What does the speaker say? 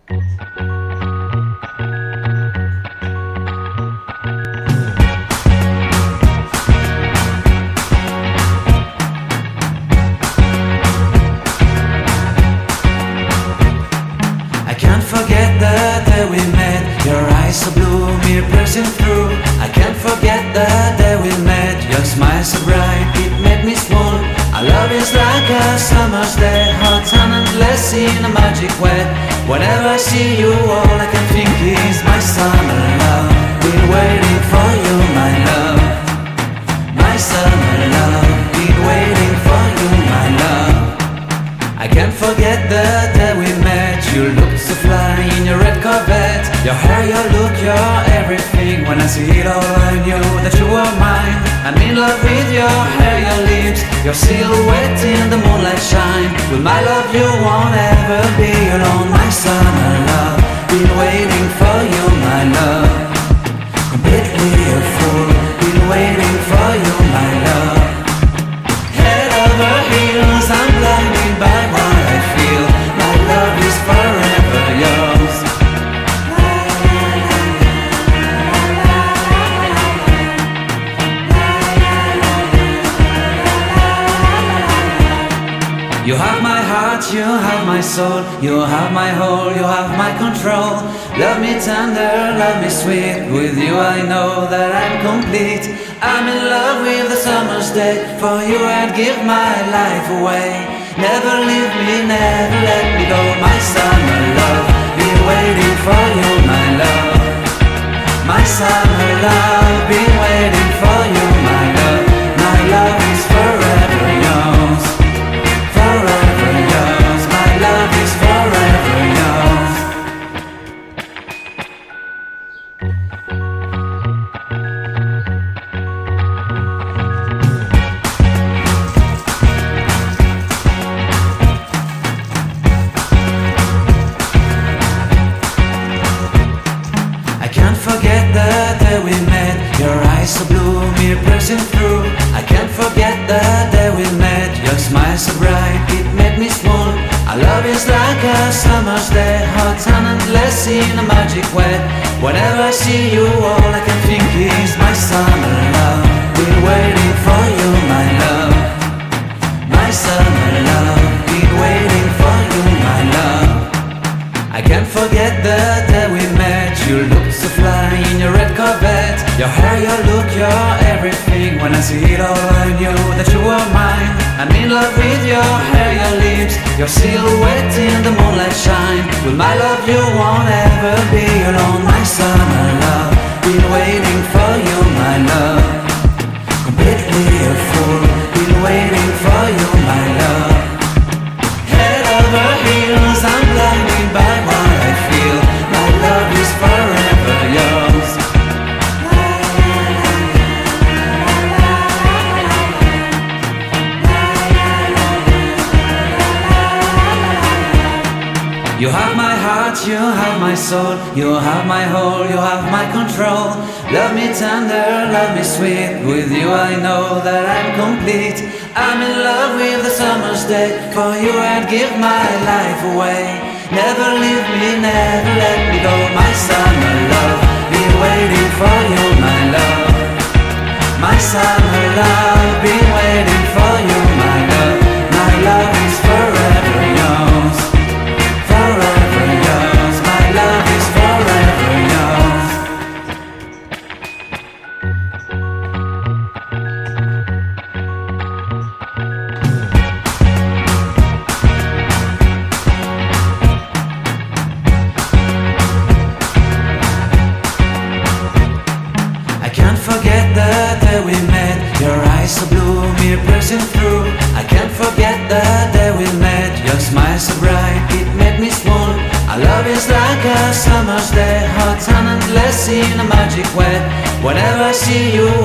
Forget the day we met. Your eyes so blue, me piercing through. I can't forget the day we met. Your smile so bright, it made me swoon. Our love is like a summer's day, hot and endless in a magic way. Whenever I see you, all I can think is my summer love. Been waiting for you, my love. My summer love. Been waiting for you, my love. I can't forget the day we met. You looked so fly in your red Corvette. Your hair, your look, your everything. When I see it all, I knew that you were mine. I'm in love with your hair, your lips, your silhouette in the moonlight shine. With my love you won't ever be alone. My summer love, been waiting for you, my love. Completely a fool, been waiting for you, my love. Head over heels, I'm blinded by what I feel. My love is forever yours. You have my heart, you have my soul. You have my whole, you have my control. Love me tender, love me sweet. With you I know that I'm complete. I'm in love with the summer's day. For you I'd give my life away. Never leave me, never let me go. My summer love, been waiting for you, my love. My summer love, been waiting for you, my love. My love is forever yours. Forever yours, my love is forever yours. I can't forget the day we met. Your eyes so blue, me piercing through. I can't forget the day we met. Your smile so bright, it made me swoon. Our love is like a summer's day, hot and endless in a magic way. Whenever I see you, all I can think is my summer love. Been waiting for you, my love. My summer love, been waiting for you, my love. I can't forget the day we met. You looked so fly in your red Corvette. Your hair, your look, your everything. When I see it all, I knew that you were mine. I'm in love with your hair, your lips, your silhouette in the moonlight shine. With my love you won't ever be alone. My summer love, been waiting for you, my love. Completely a fool, been waiting for you, my love. Head over heels, I'm blinded by what I feel. My love is forever yours. You have my heart, you have my soul. You have my whole, you have my control. Love me tender, love me sweet. With you I know that I'm complete. I'm in love with the summer's day. For you I'd give my life away. Never leave me, never let me go. My summer love, been waiting for you, my love. My summer love, been waiting for you, my love. My love is forever yours. Forever yours, my love is forever yours. I can't forget the day we met. Your eyes so blue, me piercing through. I can't forget the day we met. Your smile so bright, it made me swoon. Our love is like a summer's day, hot and endless in a magic way. Whenever I see you,